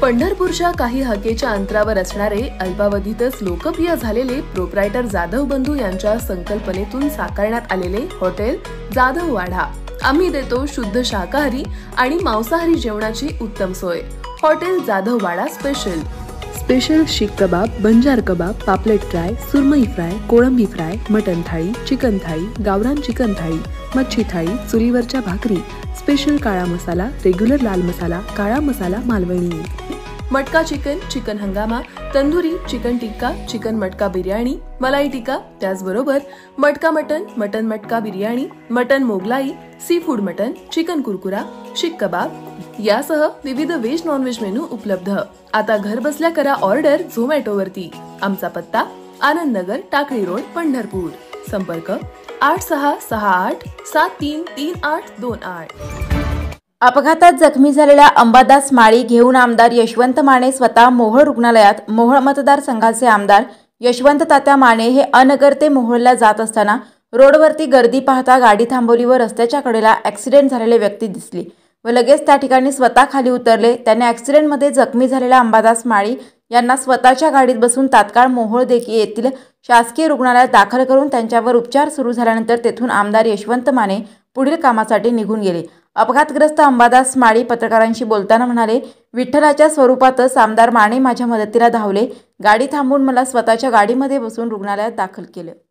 पंढरपूरच्या काही हाकेच्या अंतरावर असणारे अल्पावधीतच लोकप्रिय झालेले प्रोप्रायटर जाधव बंधू यांच्या संकल्पनेतून साकारण्यात आलेले हॉटेल जाधव वाडा। आम्ही देतो शुद्ध शाकाहारी आणि मांसाहारी जेवणाची उत्तम सोय। Hotel Jadhav Wada special seekh kebab, Banjara kebab, पापलेट फ्राय, सुरमई फ्राय, कोळंबी fry, mutton thali, chicken thali, गावरान चिकन थाळी, मच्छी थाळी, चुलीवरच्या भाकरी, स्पेशल काळा मसाला, रेग्युलर लाल मसाला, काळा मसाला मालवणी, मटका चिकन, चिकन हंगामा, तंदुरी, चिकन टिक्का, चिकन मटका बिर्याणी, मलाई टिक्का, त्याचबरोबर मटका mutton, mutton matka biryani, mutton Mughlai, sea food mutton, chicken कुरकुरा, शीख कबाब यासह विविध व्हेज नॉन व्हेज मेनू उपलब्ध। आता घर बसल्या करा ऑर्डर झोमॅटो वरती। आमचा पत्ता आनंद नगर, टाकळी रोड, पंढरपूर। संपर्क 8668733828। अपघातात जखमी झालेल्या अंबादास माळी घेऊन आमदार यशवंत माने स्वतः मोहोळ रुग्णालयात। मोहोळ मतदारसंघाचे आमदार यशवंत तात्या माने हे अनगर ते मोहोळला जात असताना रोडवरती गर्दी पाहता गाडी थांबवली व रस्त्याच्या कडेला ॲक्सिडेंट झालेली व्यक्ती दिसली व लगेच त्या ठिकाणी स्वतः खाली उतरले। त्याने ॲक्सिडेंटमध्ये जखमी झालेल्या अंबादास माळी यांना स्वतःच्या गाडीत बसून तात्काळ मोहोळ येथील शासकीय रुग्णालयात दाखल करून त्यांच्यावर उपचार सुरू झाल्यानंतर तेथून आमदार यशवंत माने पुढील कामासाठी निघून गेले। अपघातग्रस्त अंबादास माळी पत्रकारांशी बोलताना म्हणाले, विठ्ठलाच्या स्वरूपातच आमदार माने माझ्या मदतीला धावले। गाडी थांबवून मला स्वतःच्या गाडीमध्ये बसून रुग्णालयात दाखल केले।